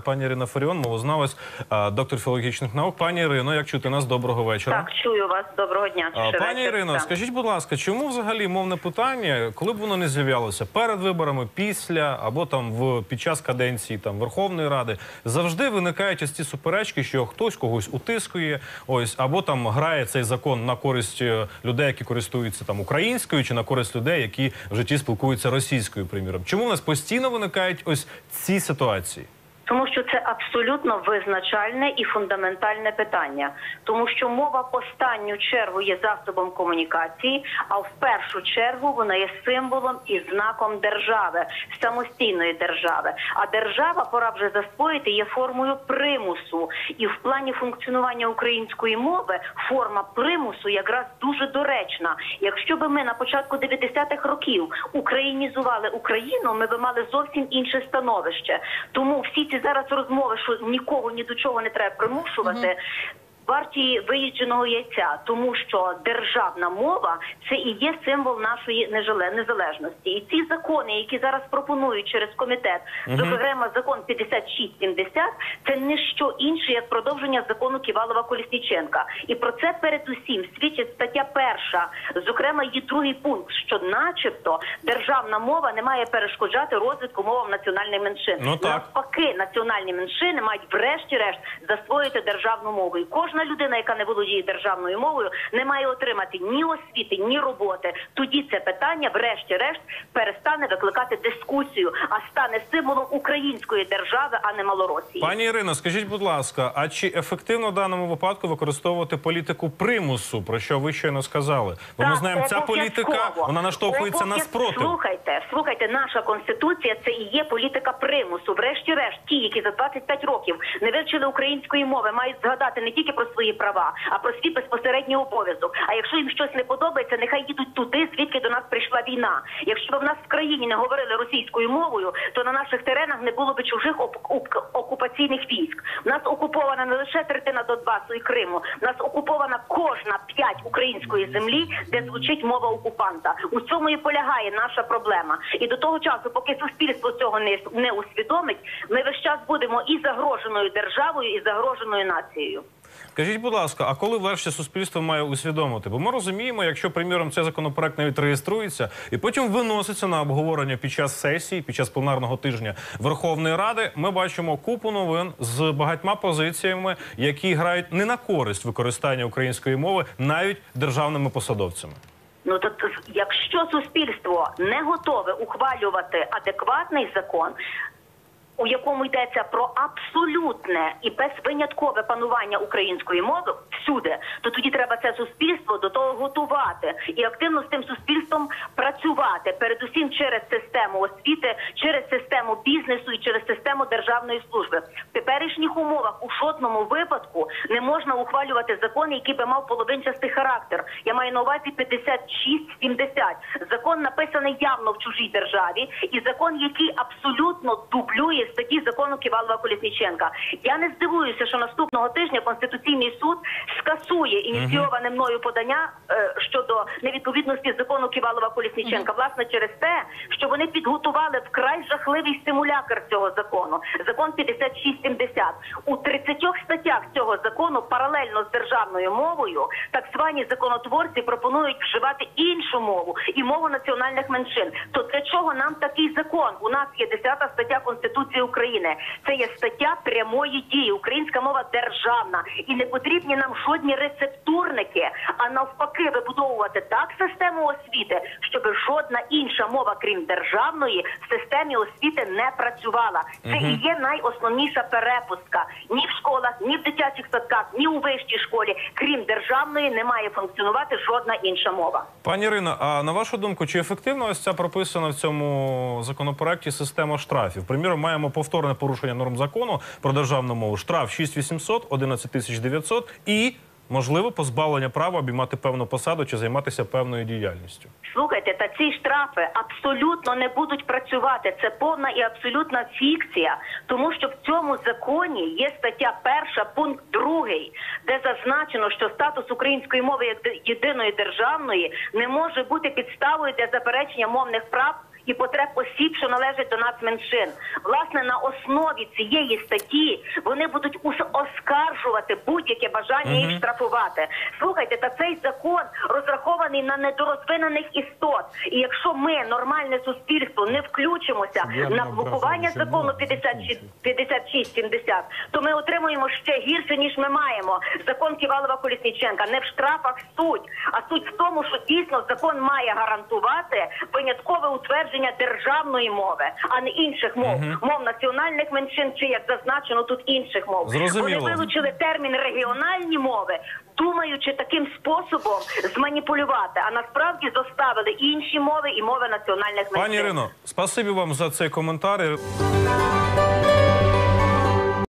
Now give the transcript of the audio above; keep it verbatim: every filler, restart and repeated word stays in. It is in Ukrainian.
пані Ірина Фаріон, мовознавець, доктор філологічних наук. Пані Ірино, як чути нас? Доброго вечора. Так, чую вас. Доброго дня. Пані Ірино, скажіть, будь ласка, чому взагалі мовне питання, коли б воно не з'являлося перед виборами, після, або там в під час каденції там Верховної Ради, завжди виникають ось ці суперечки, що хтось когось утискує, ось, або там грає цей закон на користь людей, які користуються там українською, чи на користь людей, які в житті спілкуються російською, приміром. Чому в нас постійно виникають ось ці ситуації? Тому що це абсолютно визначальне і фундаментальне питання. Тому що мова в останню чергу є засобом комунікації, а в першу чергу вона є символом і знаком держави, самостійної держави. А держава, пора вже засвоїти, є формою примусу. І в плані функціонування української мови форма примусу якраз дуже доречна. Якщо б ми на початку дев'ятдесятих років українізували Україну, ми б мали зовсім інше становище. Тому всі ці зараз розмови, що нікого ні до чого не треба примушувати, mm-hmm. варті виїдженого яйця, тому що державна мова – це і є символ нашої незалежності. І ці закони, які зараз пропонують через комітет, mm-hmm. зокрема закон п'ятдесят шість сімдесят, це не що інше, як продовження закону Ківалова-Колесніченка. І про це передусім свідчить стаття перша, зокрема її другий пункт, що начебто державна мова не має перешкоджати розвитку мовам національних меншин. Ну, навпаки, національні меншини мають врешті-решт засвоїти державну мову. І кожна людина, яка не володіє державною мовою, не має отримати ні освіти, ні роботи. Тоді це питання, врешті-решт, перестане викликати дискусію, а стане символом української держави, а не Малоросії. Пані Ірино, скажіть, будь ласка, а чи ефективно в даному випадку використовувати політику примусу, про що ви щойно сказали? Бо так, ми знаємо, ця політика, вона наштовхується на спротив. Слухайте, слухайте, наша Конституція – це і є політика примусу. Врешті-решт, ті, які за двадцять п'ять років не вивчили української мови, мають згадати не тільки про свої права, а про свій безпосередній обов'язок. А якщо їм щось не подобається, нехай їдуть туди, звідки до нас прийшла війна. Якщо б в нас в країні не говорили російською мовою, то на наших теренах не було б чужих окупаційних військ. У нас окупована не лише третина Донбасу і Криму, у нас окупована кожна п'ять української землі, де звучить мова окупанта. У цьому і полягає наша проблема. І до того часу, поки суспільство цього не, не усвідомить, ми весь час будемо і загроженою державою, і загроженою нацією. Скажіть, будь ласка, а коли врешті суспільство має усвідомити? Бо ми розуміємо, якщо, приміром, цей законопроект навіть реєструється і потім виноситься на обговорення під час сесії, під час пленарного тижня Верховної Ради, ми бачимо купу новин з багатьма позиціями, які грають не на користь використання української мови навіть державними посадовцями. Ну, то, якщо суспільство не готове ухвалювати адекватний закон, у якому йдеться про абсолютне і безвиняткове панування української мови всюди, то тоді треба це суспільство до того готувати і активно з тим суспільством працювати, передусім через систему освіти, через систему бізнесу і через систему державної служби. В теперішніх умовах у жодному випадку не можна ухвалювати закон, який би мав половинчастий характер. Я маю на увазі п'ятдесят шість сімдесят. Закон написаний явно в чужій державі і закон, який абсолютно дублює статті закону Ківалова-Колесніченка. Я не здивуюся, що наступного тижня Конституційний суд скасує ініційоване мною подання е, щодо невідповідності закону Ківалова-Колесніченка. Власне, через те, що вони підготували вкрай жахливий симулякр цього закону. Закон п'ятдесят шість сімдесят. У тридцятьох статтях цього закону паралельно з державною мовою так звані законотворці пропонують вживати іншу мову і мову національних меншин. То для чого нам такий закон? У нас є десята стаття Конституції України. Це є стаття прямої дії. Українська мова державна. І не потрібні нам жодні рецептурники, а навпаки вибудовувати так систему освіти, щоб жодна інша мова, крім державної, в системі освіти не працювала. Це угу. і є найосновніша перепустка. Ні в школах, ні в дитячих садках, ні у вищій школі, крім державної, не має функціонувати жодна інша мова. Пані Ірино, а на вашу думку, чи ефективно ось ця прописана в цьому законопроекті система штрафів? Приміром, маємо повторне порушення норм закону про державну мову. Штраф шість тисяч вісімсот, одинадцять тисяч дев'ятсот і, можливо, позбавлення права обіймати певну посаду чи займатися певною діяльністю. Слухайте, та ці штрафи абсолютно не будуть працювати. Це повна і абсолютна фікція. Тому що в цьому законі є стаття перша, пункт другий, де зазначено, що статус української мови як єдиної державної не може бути підставою для заперечення мовних прав і потреб осіб, що належать до нацменшин. Власне, на основі цієї статті вони будуть ус- оскаржувати будь-яке бажання їх штрафувати. Слухайте, та цей закон розрахований на недорозвинених істот. І якщо ми, нормальне суспільство, не включимося на блокування закону п'ятдесят шість сімдесят, то ми отримуємо ще гірше, ніж ми маємо. Закон Ківалова-Колісніченка. Не в штрафах суть, а суть в тому, що дійсно закон має гарантувати виняткове утвердження державної мови, а не інших мов. Мов національних меншин чи, як зазначено, тут інших мов. Зрозуміло. Вони вилучили термін регіональні мови, думаючи таким способом зманіпулювати, а насправді зоставили інші мови і мови національних меншин. Пані Ірино, спасибі вам за цей коментар.